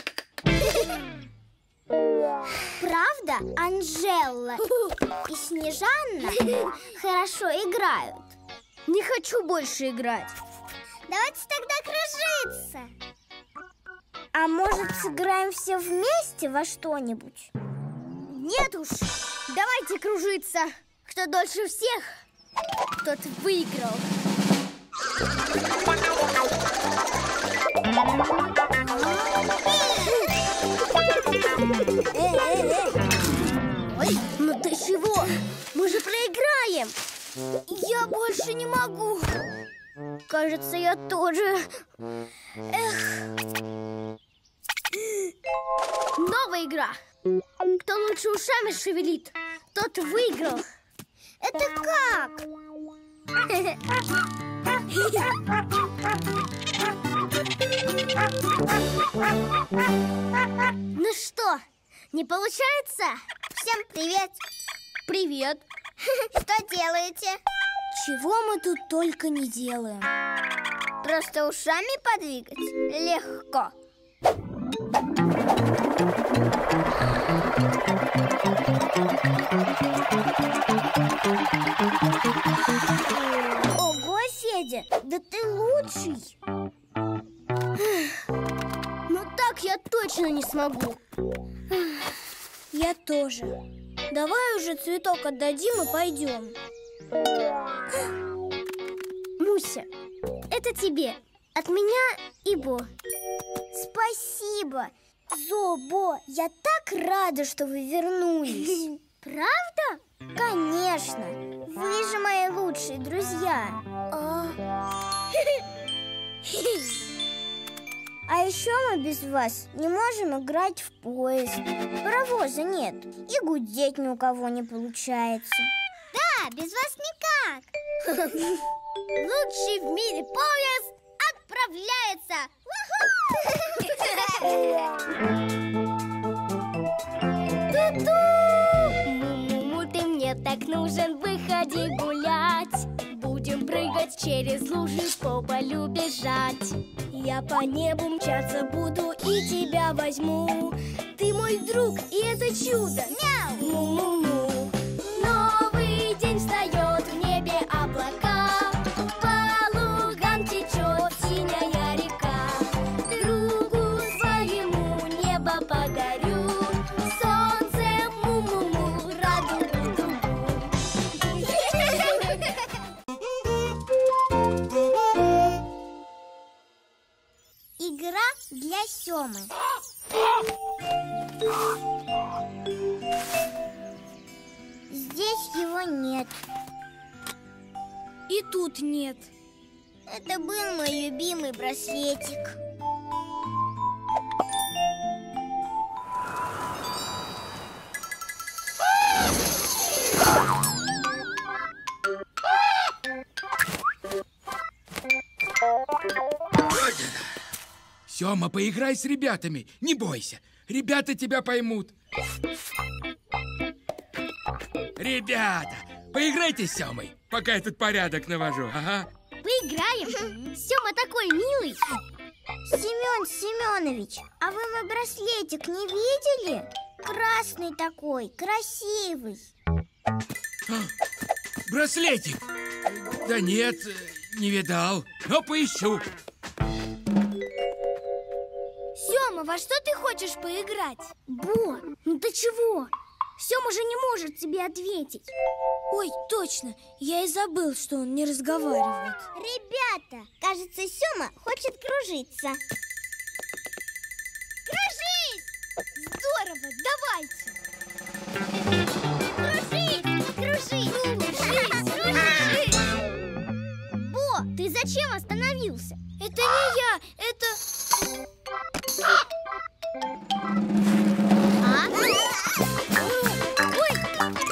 Правда, Анжела и Снежанна хорошо играют? Не хочу больше играть. Давайте тогда кружиться. А может, сыграем все вместе во что-нибудь? Нет уж, давайте кружиться. Кто дольше всех, тот выиграл. Ой, ну ты чего? Мы же проиграем. Я больше не могу. Кажется, я тоже. Новая игра. Кто лучше ушами шевелит, тот выиграл. Это как? Ну что, не получается? Всем привет. Привет. Что делаете? Чего мы тут только не делаем. Просто ушами подвигать легко. Ого, Федя, да ты лучший. Ну так я точно не смогу. Я тоже. Давай уже цветок отдадим и пойдем. Муся, это тебе. От меня и Бо. Спасибо. Зо, Бо, я так рада, что вы вернулись. Правда? Конечно. Вы же мои лучшие друзья. А еще мы без вас не можем играть в поезд. Паровоза нет. И гудеть ни у кого не получается. Да, без вас никак. Лучший в мире поезд отправляется. Му-му-му, ты мне так нужен, выходи гулять. Будем прыгать через лужи, по полю бежать. Я по небу мчаться буду и тебя возьму. Ты мой друг, и это чудо. Мяу! Му-му-му. Новый день встает, в небе облака. По лугам течет синяя река. Другу своему небо подарю. Солнце, му-му-му, радует дугу. Игра для Семы. Здесь его нет. И тут нет. Это был мой любимый браслетик. Сёма, поиграй с ребятами, не бойся. Ребята тебя поймут. Ребята, поиграйте с Сёмой, пока я тут порядок навожу, ага. Поиграем. Сёма такой милый. Семен Семенович, а вы мой браслетик не видели? Красный такой, красивый. Браслетик? Да нет, не видал, но поищу. Сёма, во что ты хочешь поиграть? Бо, ну ты чего? Сёма же не может тебе ответить. Ой, точно, я и забыл, что он не разговаривает. Ребята, кажется, Сёма хочет кружиться. Кружись! Здорово, давайте! Кружись! Кружись! Кружись! Кружись! Бо, ты зачем остановился? Это не я, это... А? Ой!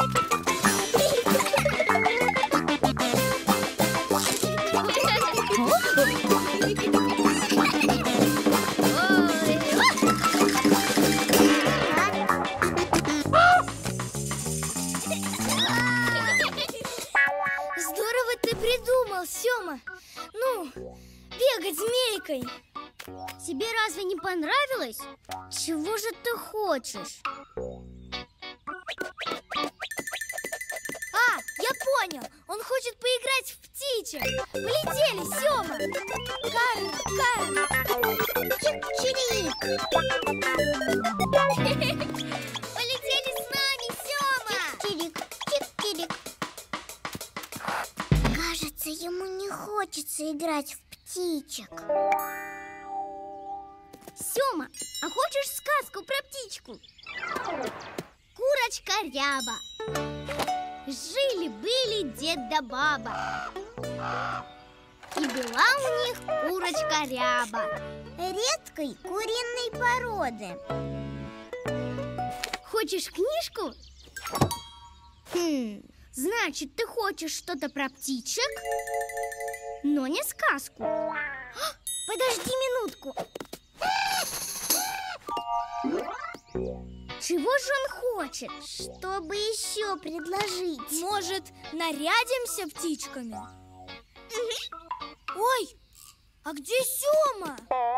Здорово ты придумал, Сёма. Ну, бегать змейкой. Тебе разве не понравилось? Чего же ты хочешь? А, я понял. Он хочет поиграть в птичек. Полетели, Сёма. Кар. Чик-чирик. Полетели с нами, Сёма! Чик-чирик, чик-чирик. Кажется, ему не хочется играть в птичек. Сёма, а хочешь сказку про птичку? Курочка ряба. Жили-были дед да баба. И была у них курочка ряба. Редкой куриной породы. Хочешь книжку? Значит, ты хочешь что-то про птичек, но не сказку. Подожди минутку. Чего же он хочет? Чтобы еще предложить. Может, нарядимся птичками? Ой, а где Сёма?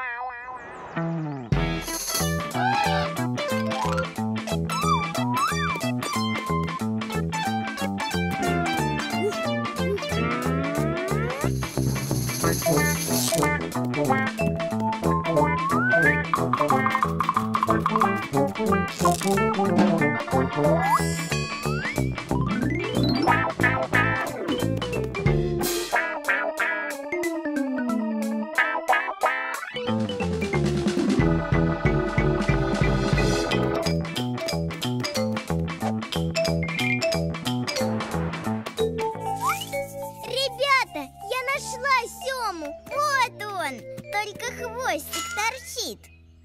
Ребята, я нашла Сёму. Вот он, только хвостик торчит.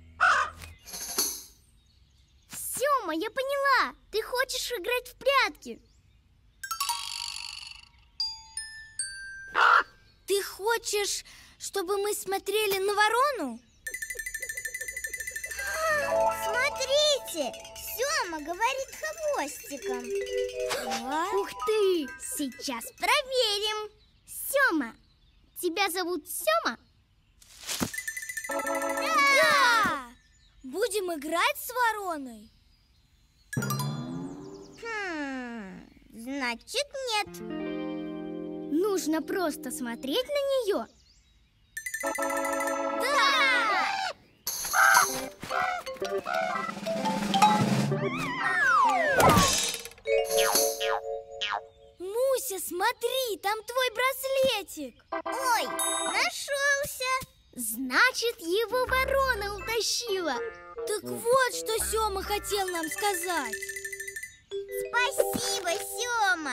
Сёма, я поняла. Ты хочешь играть в прятки. Ты хочешь, чтобы мы смотрели на ворону? Смотрите, Сёма говорит хвостиком. Ух ты! Сейчас проверим. Сёма, тебя зовут Сёма? Да! Будем играть с вороной? Значит, нет. Нужно просто смотреть на нее. Да! Муся, смотри, там твой браслетик. Ой, нашелся. Значит, его ворона утащила. Так вот, что Сёма хотел нам сказать. Спасибо, Сёма.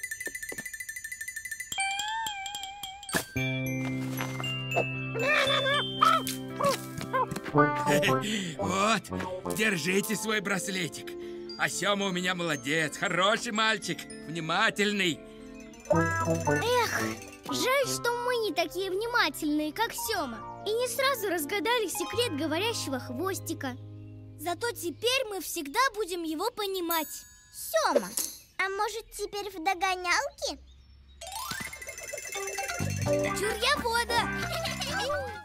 Вот, держите свой браслетик. А Сёма у меня молодец, хороший мальчик, внимательный. Эх, жаль, что мы не такие внимательные, как Сёма, и не сразу разгадали секрет говорящего хвостика. Зато теперь мы всегда будем его понимать. Сёма, а может теперь в догонялки? Чур я вода.